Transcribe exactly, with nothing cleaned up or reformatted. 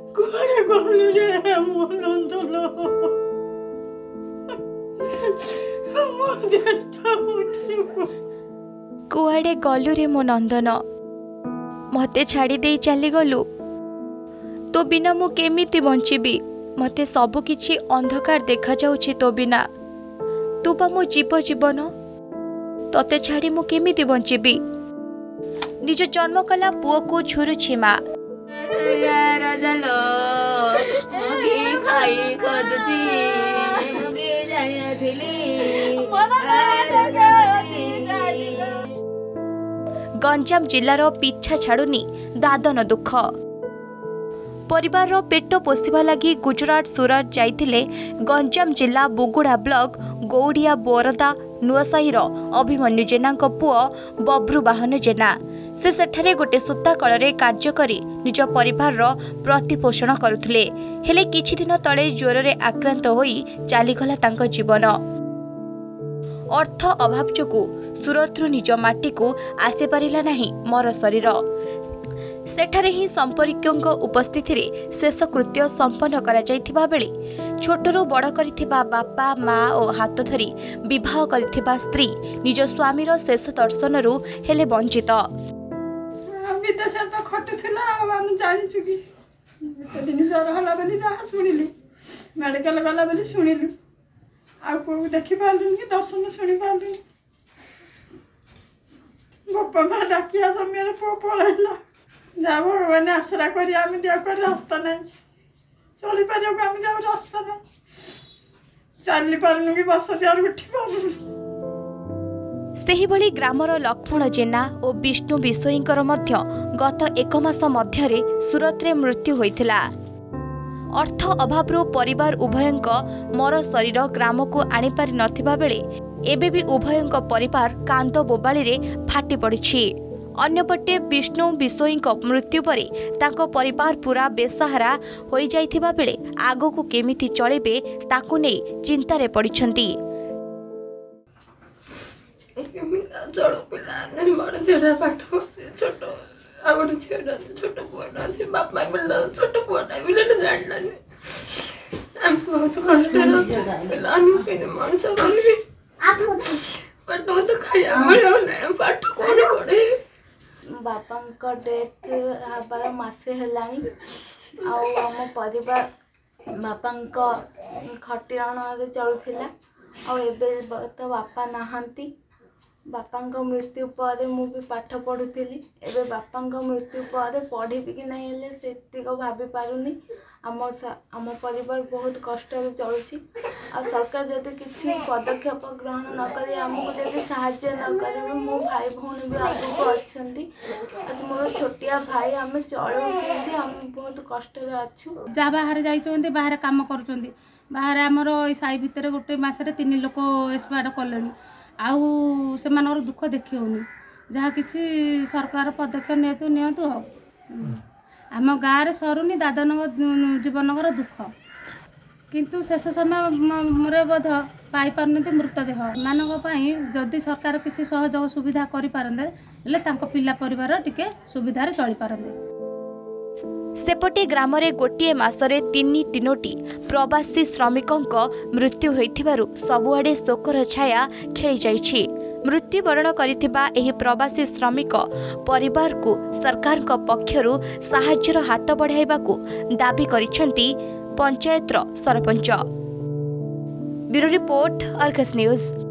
କୁଆଡେ ଗଲୁ ରେ ମୋ ନନ୍ଦନ ମୋ ଦେହଟା ଉଠିବ कुआडे गलु रे मो नंदन मते छाड़ी दे चली गलु तो बिना मु केमिति बंचिबी मते सबु किछि अंधकार देखा जाउछि तो बिना तू बा मो जीव जीवन तते छाड़ी मु केमिति बंचिबी निज जन्म कला पुओ को झुरुछि मा गंजाम जिलार पिछा छाड़ुनी दादन दुख परिवार पेट पोषिबा लगी गुजरात सूरत जाइथिले गंजाम जिला बुगुड़ा ब्लॉक गौड़िया बोरदा नुआसाहीर अभिमन्यु जेना पुओ बब्रु बाहन जेना से सेठारे गोटे सूता कଳରେ कार्य करी निज परिवार प्रतिपोषण करुथिले हेले किछि दिन तळे ज्वर रे आक्रांत होई चालीगला तांको जीवन अर्थ अभाव जोगु सूरत निज माटी को आसी पारिला नहीं मर शरीर सेठारे ही संपर्कियों उपस्थिति रे शेष कृत्य संपन्न करा जाइथिबा बेले छोटरू बड़ करिथिबा बापा माँ और हाथ धरी विवाह करिथिबा स्त्री निज स्वामीर शेष दर्शन रु हेले वंचित विदेश तो खटुला आम जाचु कि एक दिन ज्वर होला बोली जहाँ शुणिलु मेडिकल गला बोली शुणिलु आ पुओ देखी पार्लुन कि दर्शन शुणी पार्लुन बापा माँ डाकिया समय पुओ पलैला जहाँ भगवान आसरा कर रास्ता ना चली पार आम रास्ता ना चली पार्लु कि बस दियार उठी पार्लु सेहिभली ग्रामर लक्ष्मण जेना और विष्णु विषयींकर मध्य गत एक मास मध्यरे सूरत रे मृत्यु होइथिला अर्थ अभाव परिवार उभयंक मर शरीर ग्राम को आनी पारि नथिबा बेले एबे भी उभयंक परिवार कांद बोबाली रे फाटी पड़िछि अन्यपटे विष्णु विषयींक मृत्यु परे तांको परिवार पूरा बेसहारा होई जाइथिबा बेले आगो को केमिति चलेबे ताकु नै चिंता रे पड़िछंती छोट पिला बड़ झील पाठ छोट आ गोटे झील छोट पुआटा अच्छे बापा मिलना छोट पुआटा मिले जानलानी आम बहुत कष्ट मनुष्य करी पाठ तो खाया मिले पाठ कौन पढ़े बापा डेथ हबार मसे हेलानी आम परिवार बापा खटिरण चलुला आ तो बापा नहांती बापा मृत्यु पर मु भी पाठ पढ़ुली एवं बापा मृत्यु पर पढ़ी कि नहीं हेले से भाभी पारुनी आम आम परिवार बहुत कष्ट चलुची आ सरकार जब किसी पदक्षेप ग्रहण न करी आमको जब साहाय्य न करेंगे मो भाई भौणी भी आगू अच्छा मोर छोटिया भाई आम चलू कि आम बहुत कष्ट अच्छु जहाँ बाहर जाइए बाहर कम कर बाहर आमर साई भितर गोटे मसरे तीन लोक एक्सपायर कले आउ से दुख देखी होनी जहाँ किसी सरकार पदक्षेप नियतु नियतु हो आम गाँव में सरुनी दादन जीवनकर दुख किंतु शेष समय बोध पाई पारती मृतदेह मानक जदि सरकार किसी सहयोग सुविधा करें पिला परिवार टिके सुविधार चली पारते सेपटे ग्राम रे गोटिए मासरे तीन तीनोटी प्रवासी श्रमिकों मृत्यु होइथिबारु सबुआडे शोकर छाया खेली जाइछि मृत्युवरण करिथिबा एही प्रवासी श्रमिक परिवार को सरकार को पक्षरु साहाय्यर हाथ बढ़ाइबाकू दाबी करिसेंती पंचायतर sarpanch. Bureau report Argus news.